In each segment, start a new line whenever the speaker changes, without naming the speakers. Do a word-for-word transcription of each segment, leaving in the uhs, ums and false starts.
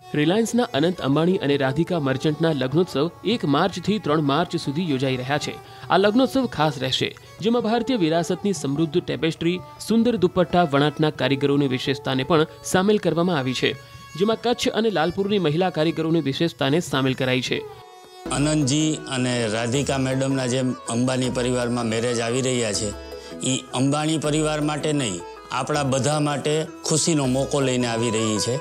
રિલાયન્સના અનંત અંબાણી અને રાધિકા મર્ચન્ટના લગ્નોત્સવ એક માર્ચથી ત્રણ માર્ચ સુધી યોજાઈ રહ્યા છે। આ લગ્નોત્સવ ખાસ રહેશે, જેમાં ભારતીય વિરાસતની સમૃદ્ધ ટેપેસ્ટ્રી, સુંદર દુપટ્ટા વણાટના કારીગરોની વિશેષતાને પણ સામેલ કરવામાં આવી છે, જેમાં કચ્છ અને લાલપુરની મહિલા કારીગરોની વિશેષતાને સામેલ કરાઈ છે।
અનંતજી અને રાધિકા મેડમના જેમ અંબાણી પરિવારમાં મેરેજ આવી રહ્યા છે, એ અંબાણી પરિવાર માટે નહીં, આપણા બધા માટે ખુશીનો મોકો લઈને આવી રહી છે।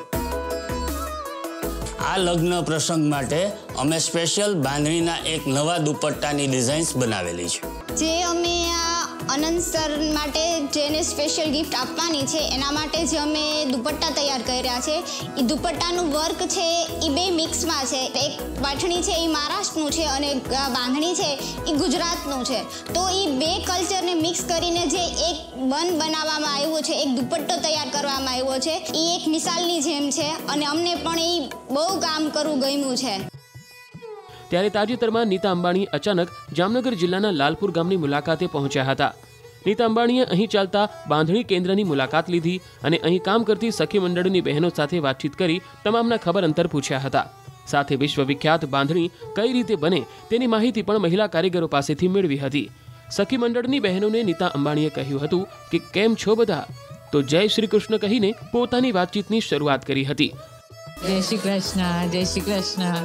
આ લગ્ન પ્રસંગ માટે અમે સ્પેશિયલ બાંધણીના એક નવા દુપટ્ટાની ડિઝાઇન્સ બનાવેલી છે,
જે અમે આ અનંત સર માટે જેને સ્પેશિયલ ગિફ્ટ આપવાની છે એના માટે જે અમે દુપટ્ટા તૈયાર કર્યા છે। એ દુપટ્ટાનું વર્ક છે એ બે મિક્સમાં છે, એક પાઠણી છે એ મહારાષ્ટ્રનું છે અને બાંધણી છે એ ગુજરાતનું છે। તો એ બે કલ્ચરને મિક્સ કરીને જે એક બન બનાવવામાં આવ્યો છે, એક દુપટ્ટો તૈયાર કરવામાં આવ્યો છે, એ એક મિસાલની જેમ છે અને અમને પણ એ બહુ કામ કરવું ગમ્યું છે।
ત્યારે તાજેતરમાં નીતા અંબાણી અચાનક જામનગર જિલ્લાના લાલપુર ગામની મુલાકાતે પહોંચ્યા હતા। નીતા અંબાણીએ અહીં ચાલતા બાંધણી કેન્દ્રની મુલાકાત લીધી અને અહીં કામ કરતી સખી મંડળની બહેનો સાથે વાતચીત કરી તમામના ખબર અંતર પૂછ્યા હતા। સાથે વિશ્વવિખ્યાત બાંધણી કઈ રીતે બને તેની માહિતી પણ મહિલા કારીગરો પાસેથી મેળવી હતી। સખી મંડળની બહેનોને નીતા અંબાણીએ કહ્યું હતું કે કેમ છો બધા, તો જય શ્રી કૃષ્ણ કહીને પોતાની વાતચીતની શરૂઆત કરી હતી।
જય શ્રી કૃષ્ણ, જય શ્રી કૃષ્ણ।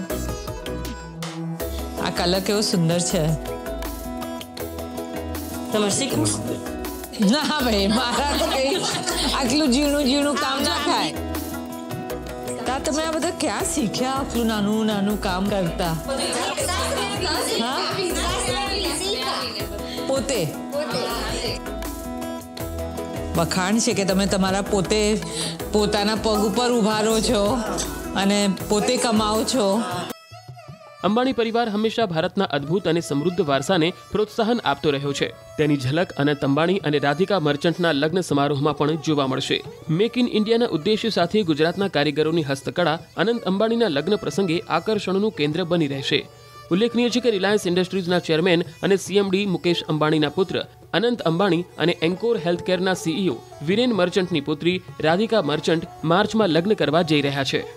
આ કલર કેવો સુંદર છે।
તમારે શીખવું
ના ભાઈ, મારા તો કઈ આટલું ઝીણું ઝીણું કામ ના થાય। તા તમે આ બધા ક્યાં શીખ્યા આટલું નાનું નાનું કામ કરતા? હા, પોતે વખાણ છે કે તમે તમારા પોતે પોતાના પગ ઉપર ઉભા રહો છો અને પોતે કમાઓ છો।
અંબાણી પરિવાર હંમેશા ભારતના અદ્ભુત અને સમૃદ્ધ વારસાને પ્રોત્સાહન આપતો રહ્યો છે। તેની ઝલક અનંત અંબાણી અને રાધિકા મર્ચન્ટના લગ્ન સમારોહમાં પણ જોવા મળશે। મેક ઇન ઇન્ડિયાના ઉદ્દેશ્ય સાથે ગુજરાતના કારીગરોની હસ્તકળા અનંત અંબાણીના લગ્ન પ્રસંગે આકર્ષણનું કેન્દ્ર બની રહેશે। ઉલ્લેખનીય છે કે રિલાયન્સ ઇન્ડસ્ટ્રીઝના ચેરમેન અને સીએમડી મુકેશ અંબાણીના પુત્ર અનંત અંબાણી અને એન્કોર હેલ્થકેરના સીઈઓ વિરેન મર્ચન્ટની પુત્રી રાધિકા મર્ચન્ટ માર્ચમાં લગ્ન કરવા જઈ રહ્યા છે।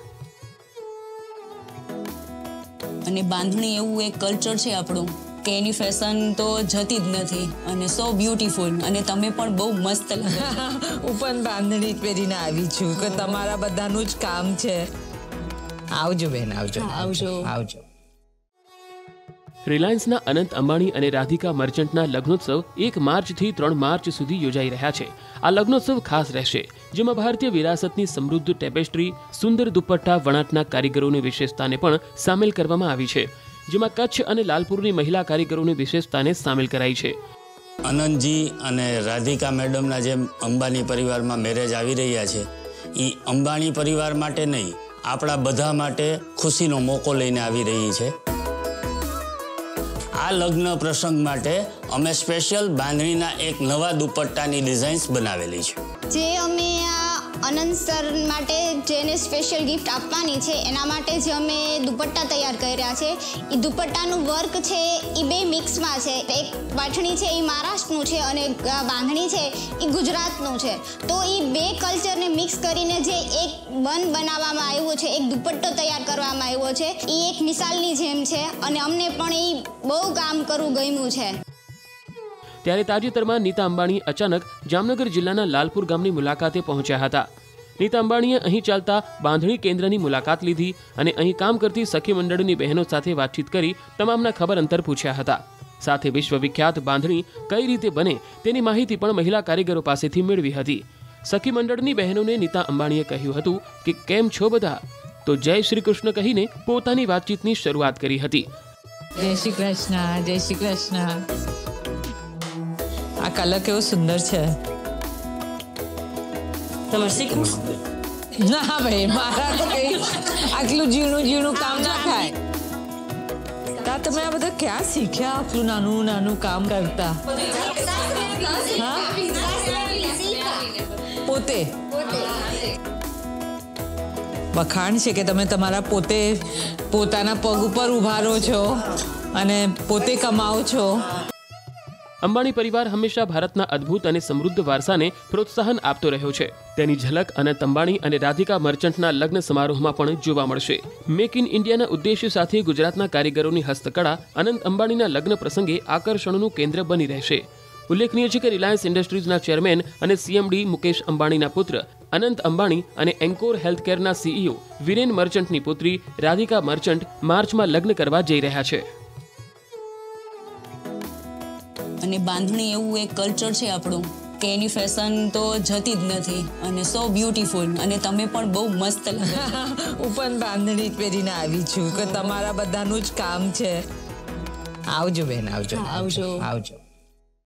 અને બાંધણી એવું એક કલ્ચર છે આપણું કે એની ફેશન તો જતી જ નથી અને સો બ્યુટીફુલ, અને તમે પણ બહુ મસ્ત લાગો।
હું પણ બાંધણી પહેરીને આવી છું કે તમારા બધાનું જ કામ છે। આવજો બેન, આવજો
આવજો
આવજો।
રિલાયન્સના અનંત અંબાણી અને રાધિકા મર્ચન્ટના લગ્નોત્સવ એક માર્ચથી ત્રણ માર્ચ સુધી યોજાઈ રહ્યા છે। આ લગ્નોત્સવ ખાસ રહેશે, જેમાં ભારતીય વિરાસતની સમૃદ્ધ ટેપેસ્ટ્રી, સુંદર દુપટ્ટા વણાટના કારીગરોની વિશેષતાને પણ સામેલ કરવામાં આવી છે, જેમાં કચ્છ અને લાલપુરની મહિલા કારીગરોની વિશેષતાને સામેલ કરાઈ છે।
અનંતજી અને રાધિકા મેડમના જેમ અંબાણી પરિવારમાં મેરેજ આવી રહ્યા છે, એ અંબાણી પરિવાર માટે નહીં, આપણા બધા માટે ખુશીનો મોકો લઈને આવી રહી છે। આ લગ્ન પ્રસંગ માટે અમે સ્પેશિયલ બાંધણીના એક નવા દુપટ્ટાની ડિઝાઇન્સ બનાવેલી છે,
જે અમે આ અનંત સર માટે જેને સ્પેશિયલ ગિફ્ટ આપવાની છે એના માટે જે અમે દુપટ્ટા તૈયાર કર્યા છે। એ દુપટ્ટાનું વર્ક છે એ બે મિક્સમાં છે, એક પાઠણી છે એ મહારાષ્ટ્રનું છે અને બાંધણી છે એ ગુજરાતનું છે। તો એ બે કલ્ચરને મિક્સ કરીને જે એક બન બનાવવામાં આવ્યો છે, એક દુપટ્ટો તૈયાર કરવામાં આવ્યો છે, એ એક મિસાલની જેમ છે અને અમને પણ એ બહુ કામ કરવું ગમ્યું છે।
ત્યારે તાજેતરમાં નીતા અંબાણી અચાનક જામનગર જિલ્લાના લાલપુર ગામની મુલાકાતે પહોંચ્યા હતા। નીતા અંબાણીએ અહીં ચાલતા બાંધણી કેન્દ્રની મુલાકાત લીધી અને અહીં કામ કરતી સખી મંડળની બહેનો સાથે વાતચીત કરી તમામના ખબર અંતર પૂછ્યા હતા। સાથે વિશ્વવિખ્યાત બાંધણી કઈ રીતે બને તેની માહિતી પણ મહિલા કારીગરો પાસેથી મેળવી હતી। સખી મંડળની બહેનોને નીતા અંબાણીએ કહ્યું હતું કે કેમ છો બધા, તો જય શ્રી કૃષ્ણ કહીને પોતાની વાતચીતની શરૂઆત કરી હતી।
જય શ્રી કૃષ્ણ, જય શ્રી કૃષ્ણ। આ કલર કેવો સુંદર છે।
તમારે શીખવું
ના ભાઈ, મારા તો કઈ આટલું ઝીણું ઝીણું કામ ના થાય। તા તમે આ બધા ક્યાં શીખ્યા આટલું નાનું નાનું કામ કરતા? હા, પોતે વખાણ છે કે તમે તમારા પોતે પોતાના પગ ઉપર ઉભા રહો છો અને પોતે કમાઓ છો।
અંબાણી પરિવાર હંમેશા ભારતના અદ્ભુત અને સમૃદ્ધ વારસાને પ્રોત્સાહન આપતો રહ્યો છે. તેની ઝલક અનંત અંબાણી અને રાધિકા મર્ચન્ટના લગ્ન સમારોહમાં પણ જોવા મળશે. મેક ઇન ઇન્ડિયાના ઉદ્દેશ્ય સાથે ગુજરાતના કારીગરોની હસ્તકળા અનંત અંબાણીના લગ્ન પ્રસંગે આકર્ષણનું કેન્દ્ર બની રહેશે. ઉલ્લેખનીય છે કે રિલાયન્સ ઇન્ડસ્ટ્રીઝના ચેરમેન અને સીએમડી મુકેશ અંબાણીના પુત્ર અનંત અંબાણી અને એન્કોર હેલ્થકેરના સીઈઓ વિરેન મર્ચન્ટની પુત્રી રાધિકા મર્ચન્ટ માર્ચમાં લગ્ન કરવા જઈ રહ્યા છે.
અને બાંધણી એવું એક કલ્ચર છે આપણું કે એની ફેશન તો જતી જ નથી અને સો બ્યુટીફુલ અને તમે પણ બહુ મસ્ત લાગો.
હું પણ બાંધણી પહેરીને આવી છું કે તમારા બધાનું જ કામ છે. આવજો બેન, આવજો
આવજો
આવજો.